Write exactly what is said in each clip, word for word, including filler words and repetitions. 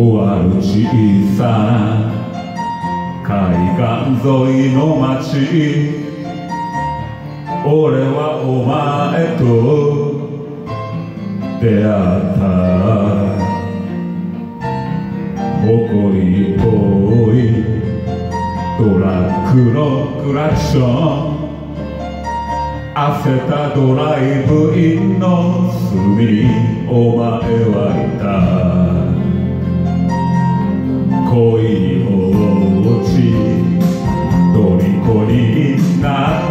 とある小さな海岸沿いの街、俺はお前と出会った。誇りっぽいトラックのクラクション、焦ったドライブインの隅にお前はいた。恋に落ち虜になった。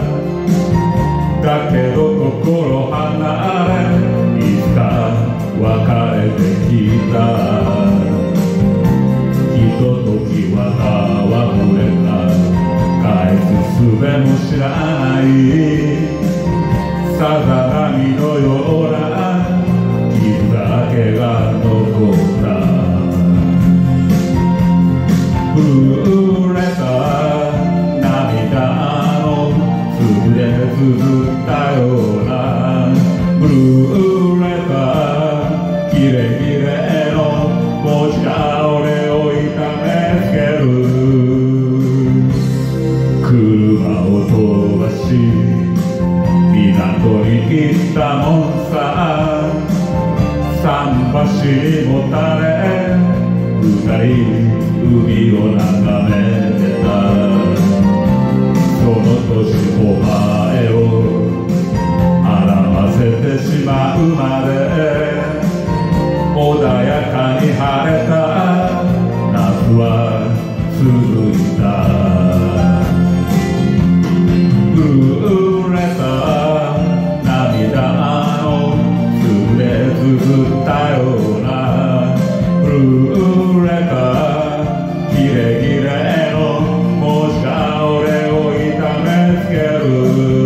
だけど心離れいつか別れてきた。ひとときは戯れた。返す術も知らないさざ波のような傷だけが残った。震えた涙の粒で綴ったような、震えたキレキレの文字が俺を痛めつける。車を飛ばし港に行ったもんさ。桟橋にもたれ二人海を眺めてた。その年お前を表せてしまうまで穏やかに晴れた夏は続いた。震えた涙の粒で綴ったような、震えたキレキレの文字が俺を痛めつける。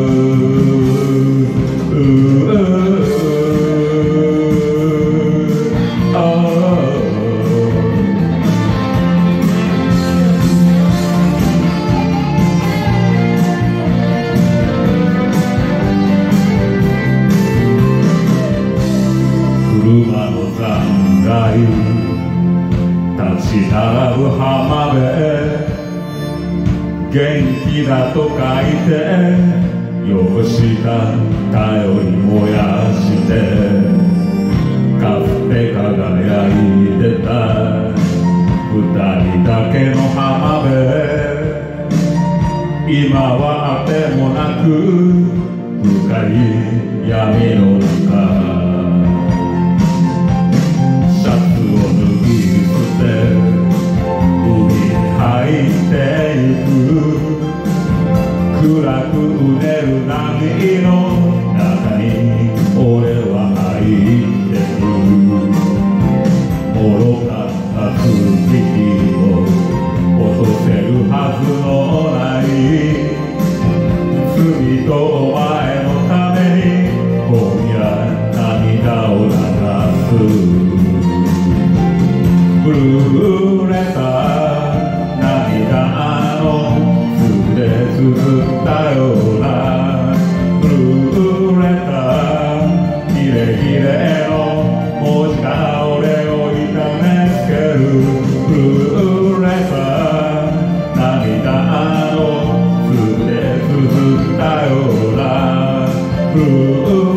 車の残骸立ち並ぶ浜辺、元気だと書いて汚した頼り燃やして、かつて輝いてた二人だけの浜辺、今はあてもなく深い闇の中。暗くうねる波の中に俺は入ってる。愚かった月日を落とせるはずのない罪とお前のために今夜涙を流す。震えた涙の綴ったような、震えたキレキレの文字が俺を痛めつける。震えた涙の粒で綴ったような、